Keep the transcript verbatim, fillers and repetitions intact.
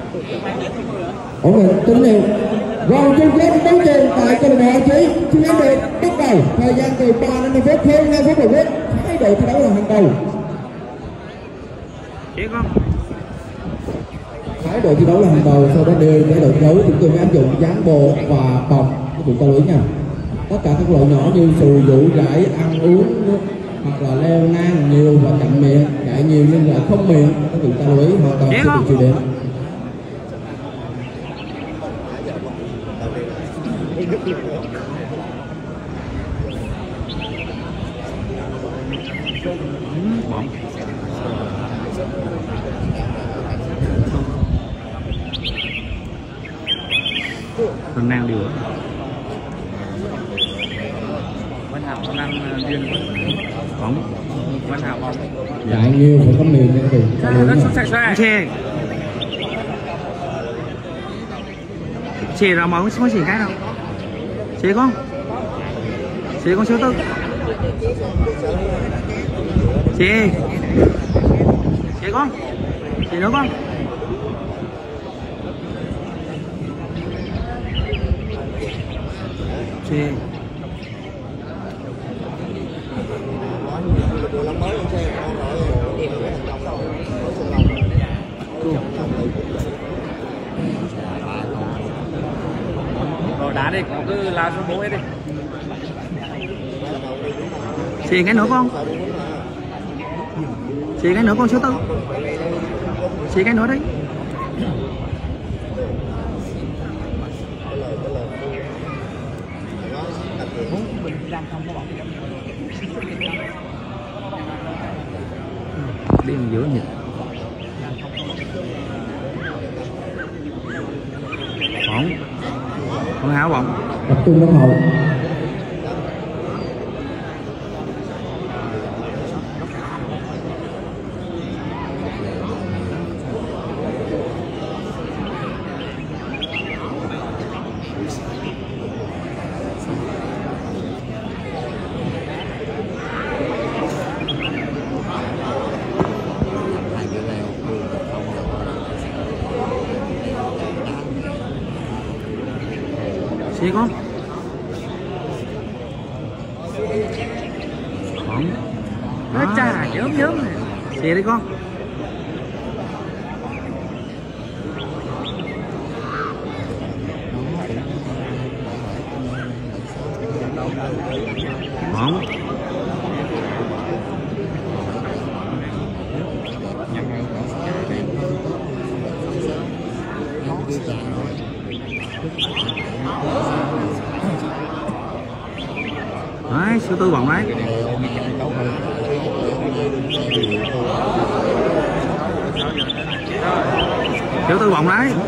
ổn định tín hiệu. Vòng chung kết đấu trường tại câu lạc bộ Chí xin ấn được bắt đầu. Thời gian từ ba đến năm phút, hơn hai phút một phút. Hai đội thi đấu là hàng đầu. Hai đội thi đấu là hàng đầu, sau đó đưa cái đội thi đấu chúng tôi áp dụng dáng bộ và vòng các vị ta lưu ý nha. Tất cả các loại nhỏ như xù dụ rải ăn uống hoặc là leo ngang nhiều và chậm miệng, chạy nhiều nhưng lại không miệng, các vị ta lưu ý hoàn toàn sẽ bị trừ điểm. Phần năng điều Văn Hảo năng điên bóng Văn Hảo bóng chạy nhiều phải có miệng nha các vị. Chê chê ra bóng không chỉ cái đâu. Chê con chê con siêu tư chê chê con chê nữa con chê rồi đá đi, cứ lao xuống bố hết đi. Xì cái nữa con. Xì cái nữa con số tư. Xì cái nữa đấy. Đi giữa nhịp. Bóng. Con Hảo bóng. Tập trung đồng hồ. Xì con. Bóng. Nó chà nhớm nhớm này. Xì đi con. Bóng. Đấy, số tư bóng đấy. Số tư bóng đấy.